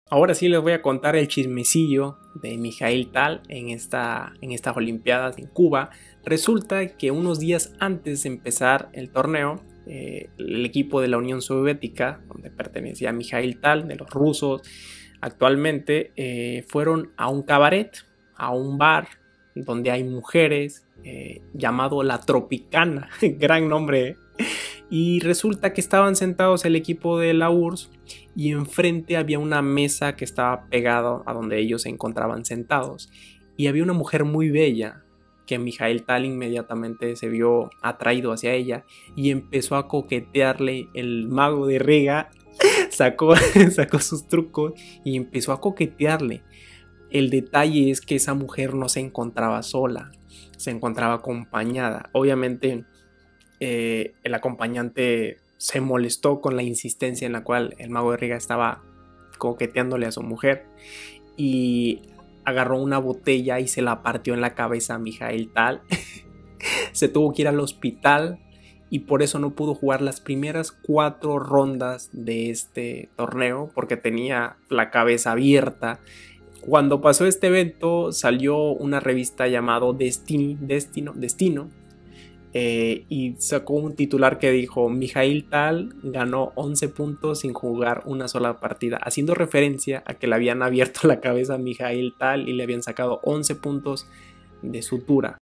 Ahora sí les voy a contar el chismecillo de Mikhail Tal en estas Olimpiadas en Cuba. Resulta que unos días antes de empezar el torneo, el equipo de la Unión Soviética, donde pertenecía Mikhail Tal, de los rusos, actualmente fueron a un cabaret, a un bar donde hay mujeres, llamado La Tropicana, gran nombre. Y resulta que estaban sentados el equipo de la URSS y enfrente había una mesa que estaba pegada a donde ellos se encontraban sentados. Y había una mujer muy bella que Mikhail Tal inmediatamente se vio atraído hacia ella y empezó a coquetearle. El mago de Riga sacó sus trucos y empezó a coquetearle. El detalle es que esa mujer no se encontraba sola, se encontraba acompañada. Obviamente el acompañante se molestó con la insistencia en la cual el mago de Riga estaba coqueteándole a su mujer y agarró una botella y se la partió en la cabeza a Mikhail Tal. Se tuvo que ir al hospital y por eso no pudo jugar las primeras 4 rondas de este torneo porque tenía la cabeza abierta. Cuando pasó este evento salió una revista llamado Destino, y sacó un titular que dijo: Mikhail Tal ganó 11 puntos sin jugar una sola partida, haciendo referencia a que le habían abierto la cabeza a Mikhail Tal y le habían sacado 11 puntos de sutura.